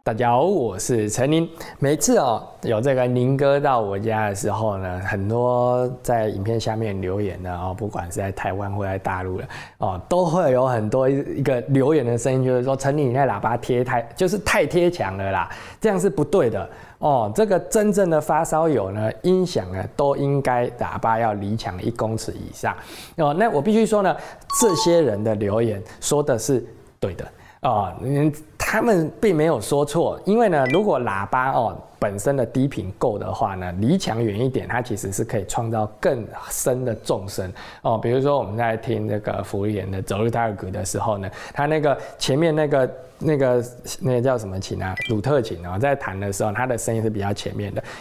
大家好，我是陈宁。每次有这个宁哥到我家的时候呢，很多在影片下面留言的不管是在台湾或在大陆的都会有很多一个留言的声音，就是说陈宁你那喇叭太贴墙了啦，这样是不对的这个真正的发烧友呢，音响呢都应该喇叭要离墙1公尺以上那我必须说呢，这些人的留言说的是对的他们并没有说错，因为呢，如果喇叭本身的低频够的话呢，离墙远一点，它其实是可以创造更深的纵声比如说我们在听这个福利莲的走路泰尔格的时候呢，它那个前面那个叫什么琴啊，鲁特琴在弹的时候，它的声音是比较前面的。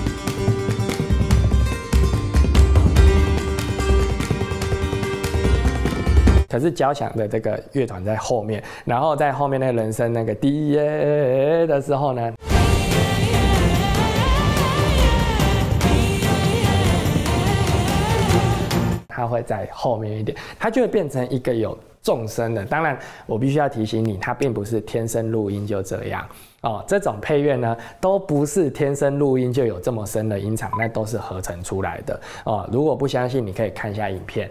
可是交响的这个乐团在后面，然后在后面那个人声那个低的时候呢，它会在后面一点，它就会变成一个有纵声的。当然，我必须要提醒你，它并不是天生录音就这样这种配乐呢，都不是天生录音就有这么深的音场，那都是合成出来的如果不相信，你可以看一下影片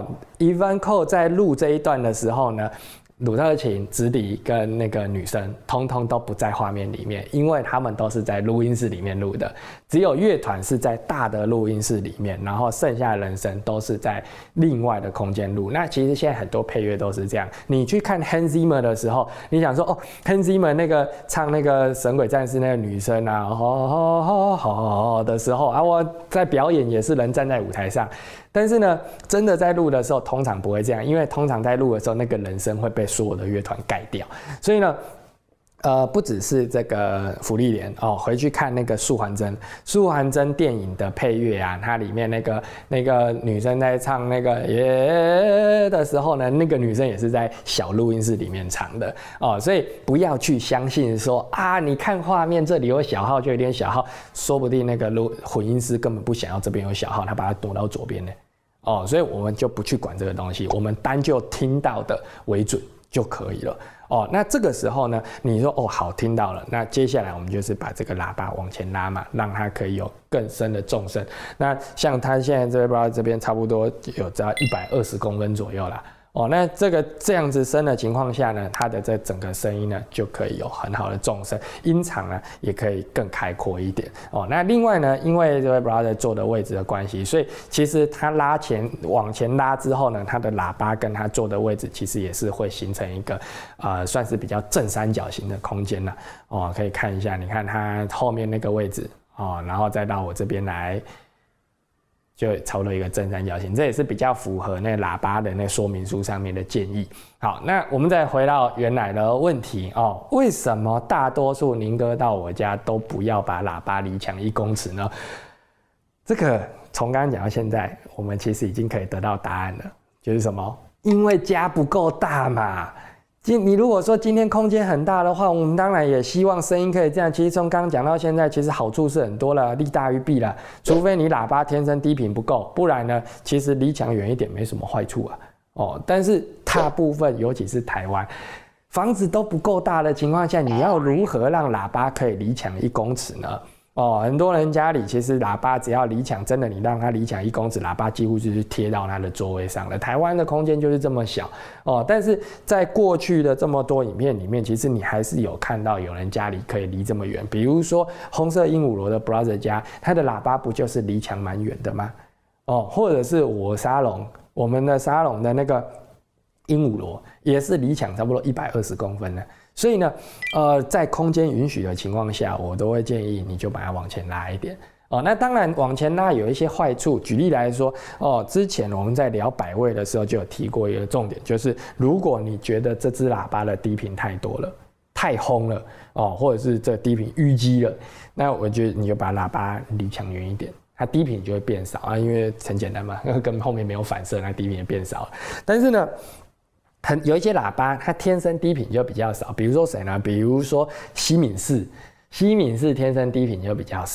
Ivan Cole 在录这一段的时候呢，鲁特琴、直笛跟那个女生通通都不在画面里面，因为他们都是在录音室里面录的，只有乐团是在大的录音室里面，然后剩下的人声都是在另外的空间录。那其实现在很多配乐都是这样，你去看 Hans Zimmer 的时候，你想说Hans Zimmer 那个唱那个神鬼战士那个女生啊的时候我在表演也是人站在舞台上，但是呢，真的在录的时候通常不会这样，因为通常在录的时候那个人声会被所有的乐团盖掉，所以呢不只是这个福利莲回去看那个素还真电影的配乐啊，它里面那个女生在唱那个的时候呢，那个女生也是在小录音室里面唱的所以不要去相信说你看画面这里有小号就有点小号，说不定那个混音师根本不想要这边有小号，他把它挪到左边呢所以我们就不去管这个东西，我们单就听到的为准就可以了那这个时候呢，你说好听到了，那接下来我们就是把这个喇叭往前拉嘛，让它可以有更深的纵声。那像它现在这边差不多有在120公分左右啦那这样子声的情况下呢，它的这整个声音呢就可以有很好的纵声，音场呢也可以更开阔一点那另外呢，因为这位 brother 坐的位置的关系，所以其实他往前拉之后呢，他的喇叭跟他坐的位置其实也是会形成一个算是比较正三角形的空间啦可以看一下，你看他后面那个位置然后再到我这边来。就超了一个正三角形，这也是比较符合那喇叭的那说明书上面的建议。好，那我们再回到原来的问题为什么大多数宁哥到我家都不要把喇叭离墙1公尺呢？这个从刚刚讲到现在，我们其实已经可以得到答案了，就是什么？因为家不够大嘛。你如果说今天空间很大的话，我们当然也希望声音可以这样。其实从刚刚讲到现在，其实好处是很多了，利大于弊了。除非你喇叭天生低频不够，不然呢，其实离墙远一点没什么坏处但是大部分，尤其是台湾，房子都不够大的情况下，你要如何让喇叭可以离墙1公尺呢？很多人家里其实喇叭只要离墙，真的你让它离墙1公尺，喇叭几乎就是贴到它的座位上了。台湾的空间就是这么小但是在过去的这么多影片里面，其实你还是有看到有人家里可以离这么远，比如说红色鹦鹉螺的 brother 家，他的喇叭不就是离墙蛮远的吗？或者是我们的沙龙的那个鹦鹉螺也是离墙差不多120公分的。所以呢，在空间允许的情况下，我都会建议你就把它往前拉一点那当然往前拉有一些坏处，举例来说之前我们在聊百位的时候就有提过一个重点，就是如果你觉得这支喇叭的低频太多了、太轰了或者是这低频淤积了，那我觉得你就把喇叭离墙远一点，它低频就会变少因为很简单嘛，跟后面没有反射，那低频也变少了。但是呢，有一些喇叭它天生低频就比较少，比如说谁呢？比如说西敏寺天生低频就比较少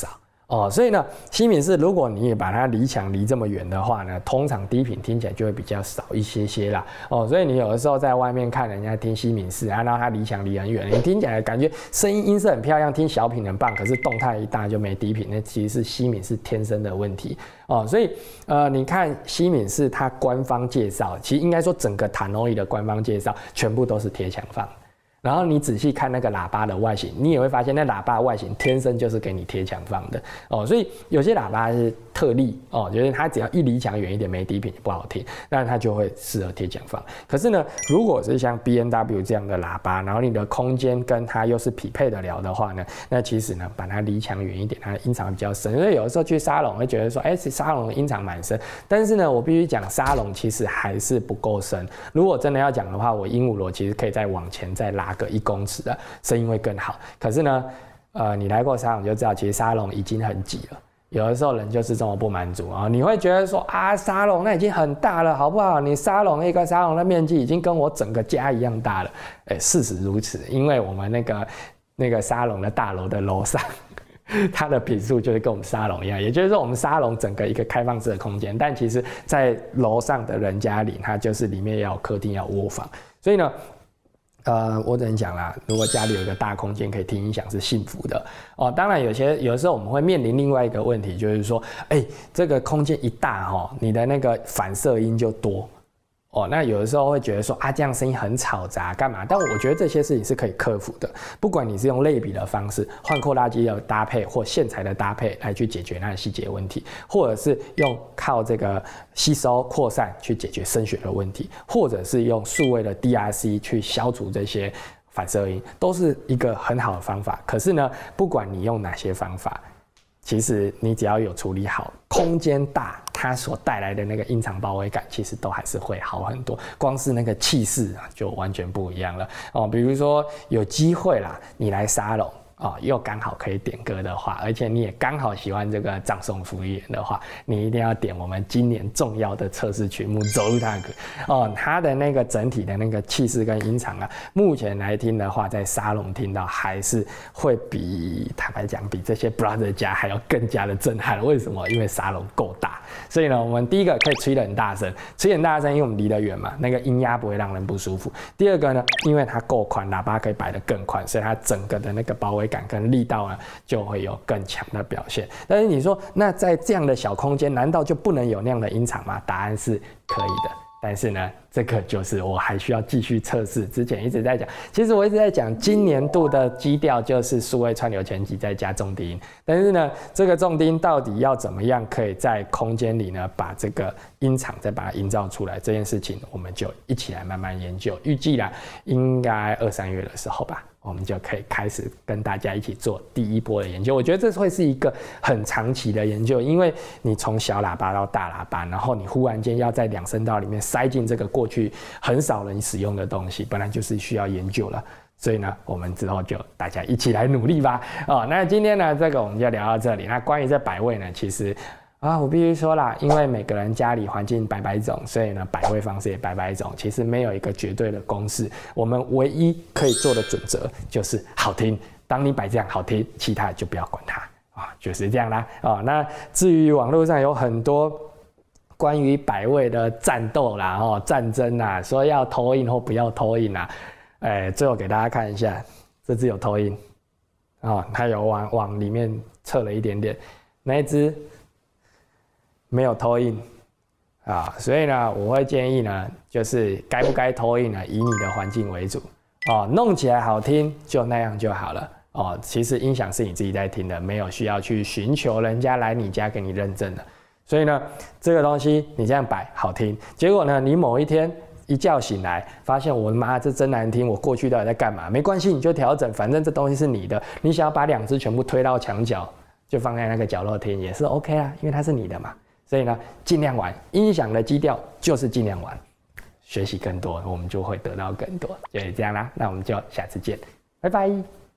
哦，所以呢，西敏寺如果你也把它离墙离这么远的话呢，通常低频听起来就会比较少一些啦。哦，所以你有的时候在外面看人家听西敏寺啊，然后它离墙离很远，你听起来感觉声音音色很漂亮，听小品很棒，可是动态一大就没低频，那其实是西敏寺天生的问题。哦，所以你看西敏寺它官方介绍，其实应该说整个Tannoy的官方介绍全部都是贴墙放。然后你仔细看那个喇叭的外形，你也会发现那喇叭的外形天生就是给你贴墙放的哦。所以有些喇叭是特例哦，就是它只要一离墙远一点没低频也不好听，那它就会适合贴墙放。可是呢，如果是像 B&W 这样的喇叭，然后你的空间跟它又是匹配得了的话呢，那其实呢把它离墙远一点，它的音场比较深。所以有的时候去沙龙会觉得说，沙龙的音场蛮深，但是呢我必须讲沙龙其实还是不够深。如果真的要讲的话，我鹦鹉螺其实可以再往前再拉个1公尺的声音会更好。可是呢，你来过沙龙就知道，其实沙龙已经很挤了。有的时候人就是这么不满足啊，你会觉得说啊，沙龙那已经很大了，好不好？你一个沙龙的面积已经跟我整个家一样大了。事实如此，因为我们那个沙龙的大楼的楼上。它的坪数就是跟我们沙龙一样，也就是说我们沙龙整个一个开放式的空间，但其实在楼上的人家里，它就是里面要有客厅要有卧房，所以呢我只能讲啦，如果家里有一个大空间可以听音响是幸福的哦。当然有的时候我们会面临另外一个问题，就是说这个空间一大你的那个反射音就多哦，那有的时候会觉得说这样声音很吵杂干嘛？但我觉得这些事情是可以克服的。不管你是用类比的方式，换扩大机的搭配或线材的搭配来去解决那个细节问题，或者是用靠这个吸收扩散去解决声学的问题，或者是用数位的 DRC 去消除这些反射音，都是一个很好的方法。可是呢，不管你用哪些方法，其实你只要有处理好，空间大，它所带来的那个音场包围感，其实都还是会好很多。光是那个气势就完全不一样了哦。比如说有机会啦，你来沙龙又刚好可以点歌的话，而且你也刚好喜欢这个葬送福利的话，你一定要点我们今年重要的测试曲目《走入它歌》哦。它的那个整体的那个气势跟音场目前来听的话，在沙龙听到还是会坦白讲比这些 brother 家还要更加的震撼。为什么？因为沙龙够大，所以呢，我们第一个可以吹得很大声，因为我们离得远嘛，那个音压不会让人不舒服。第二个呢，因为它够宽，喇叭可以摆得更宽，所以它整个的那个包围感跟力道呢，就会有更强的表现。但是你说，那在这样的小空间，难道就不能有那样的音场吗？答案是可以的。但是呢，这个就是我还需要继续测试。之前一直在讲，其实我一直在讲，今年度的基调就是数位串流前级再加重低音。但是呢，这个重低音到底要怎么样可以在空间里呢，把这个音场再把它营造出来？这件事情我们就一起来慢慢研究。预计啦，应该2、3月的时候吧。我们就可以开始跟大家一起做第一波的研究。我觉得这会是一个很长期的研究，因为你从小喇叭到大喇叭，然后你忽然间要在2声道里面塞进这个过去很少人使用的东西，本来就是需要研究了。所以呢，我们之后就大家一起来努力吧。那今天呢，这个我们就聊到这里。那关于这摆位呢，其实我必须说啦，因为每个人家里环境百种，所以呢，摆位方式也百种，其实没有一个绝对的公式。我们唯一可以做的准则就是好听。当你摆这样好听，其他就不要管它就是这样啦。那至于网络上有很多关于摆位的战斗啦、战争啦，说要投影或不要投影啦，最后给大家看一下，这只有投影它有往里面侧了一点点，那一只没有投影所以呢，我会建议呢，就是该不该投影呢，以你的环境为主弄起来好听就那样就好了其实音响是你自己在听的，没有需要去寻求人家来你家给你认证的。所以呢，这个东西你这样摆好听，结果呢，你某一天一觉醒来，发现我的妈，这真难听，我过去到底在干嘛？没关系，你就调整，反正这东西是你的，你想要把2只全部推到墙角，就放在那个角落听也是 OK 啦，因为它是你的嘛。所以呢，尽量玩，音响的基调就是尽量玩，学习更多，我们就会得到更多，就是这样啦。那我们就下次见，拜拜。